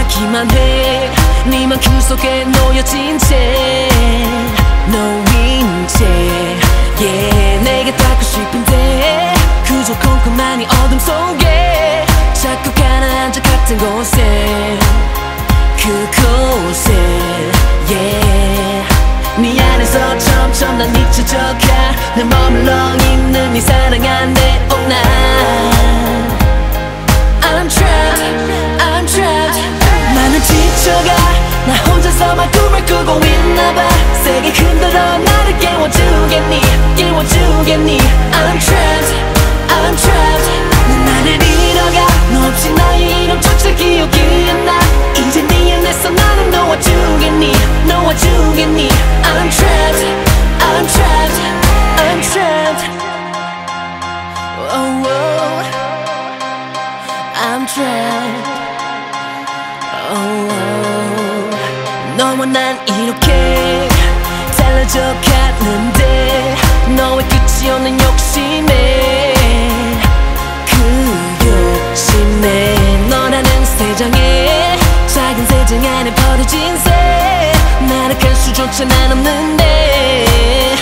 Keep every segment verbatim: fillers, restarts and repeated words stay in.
바라기만 해. 네맘 속에 놓여진 채 놓인 채 yeah. 내게 닿고 싶은데 그저 컴컴한 이 어둠 속에 자꾸 가라앉아 같은 곳에 그곳에 yeah. 네 안에서 점점 난 잊혀져가 늘 머물러 있는 네 사랑 안에 oh 난 I'm trapped, I'm trapped. 나는 지쳐가 나 혼자서만 꿈을 꾸고 있나봐. 세게 흔들어 나를 깨워주겠니 깨워주겠니 I'm trapped, I'm trapped. 난 나를 잃어가 너 없이 나의 이름조차 기억이 안 나. 이제 네 안에서 나를 놓아주겠니 놓아주겠니 I'm trapped, I'm trapped, I'm trapped. Oh, oh. I'm trapped. Oh, oh. 너와 난 이렇게 달라져 갔는데 너의 끝이 없는 욕심에 그 욕심에 너라는 세상에 작은 세상 안에 버려진 새 나락할 수조차 난 없는데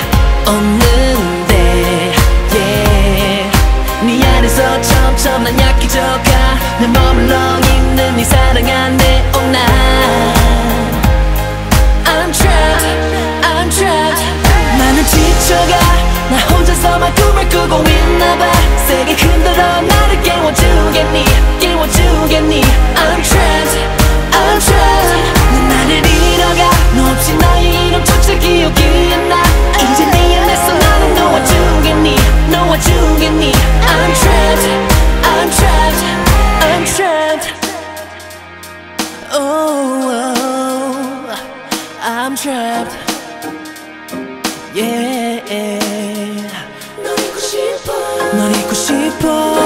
없는데 yeah. 네 안에서 점점 난 약해져가 늘 머물러 있는 네 사랑 안에 oh 난 I'm trapped, I'm trapped. 나는 지쳐가 나 혼자서만 꿈을 꾸고 있나봐. 세게 흔들어 나를 깨워주겠니 깨워주겠니 I'm trapped, I'm trapped. 난 나를 잃어가 너 없이 너의 이름조차 기억이 안 나. 이제 네 안에서 나를 놓아주겠니 놓아주겠니 I'm trapped, I'm trapped, I'm trapped. Oh, oh, I'm trapped. Yeah. 널 잊고 싶어. 널 잊고 싶어.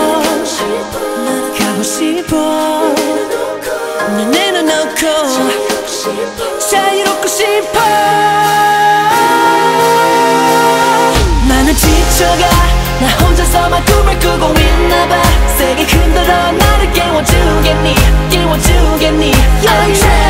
가고 싶어. 널 내려놓고 자유롭고 싶어. 나는 지쳐가 나 혼자서만 꿈을 꾸고 있나봐. 세게 흔들어 나를 깨워주겠니 깨워주겠니 I'm trapped.